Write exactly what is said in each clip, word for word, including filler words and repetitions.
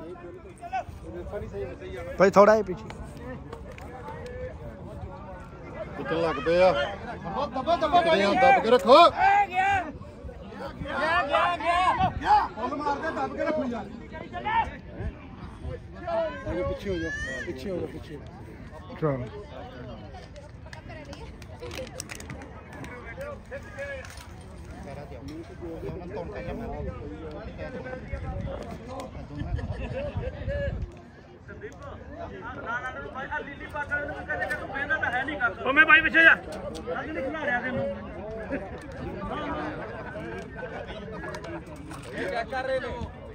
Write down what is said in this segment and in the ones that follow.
भाई थोड़ा है पीछे कितने लग पे आ दब के रखो पीछे हो जाओ पीछे हो जाओ पीछे चलो मैं भाई पीछे जा खिला तेन चेक कर रहे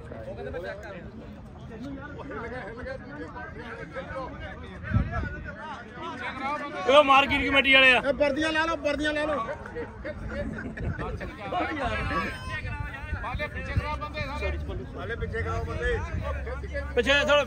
हो मार्केट कमेटी वाले वर्दियां ला लो वर्दियां ला लो पिछे थोड़ा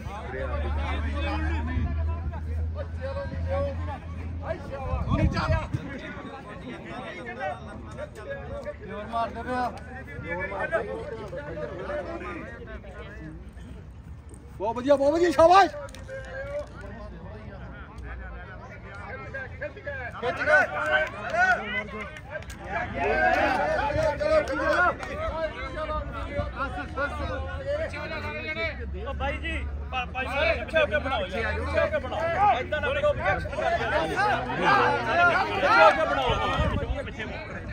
बहुत बढ़िया बहुत बढ़िया शाबाश भाई जी पीछे होकर बनाओ पीछे होकर बनाओ इतना ना करो पीछे होकर बनाओ पीछे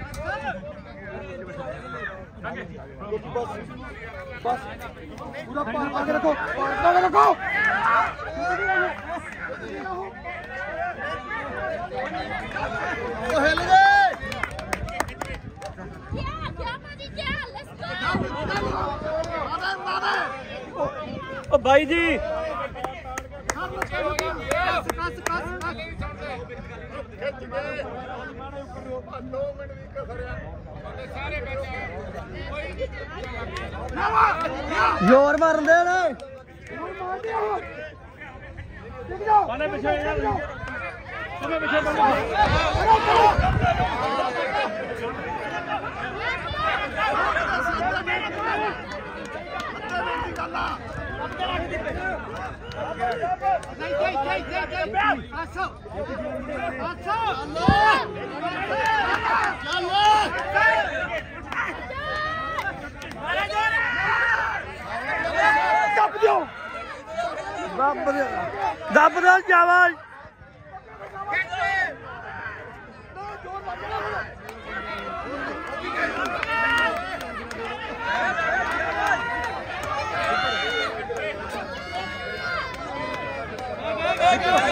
बस पूरा पार करके रखो पार करके रखो तो हिल गए ओ भाई जी जोर मार दे ना पाने पीछे तुम्हें पीछे दब दो चावल Thank you.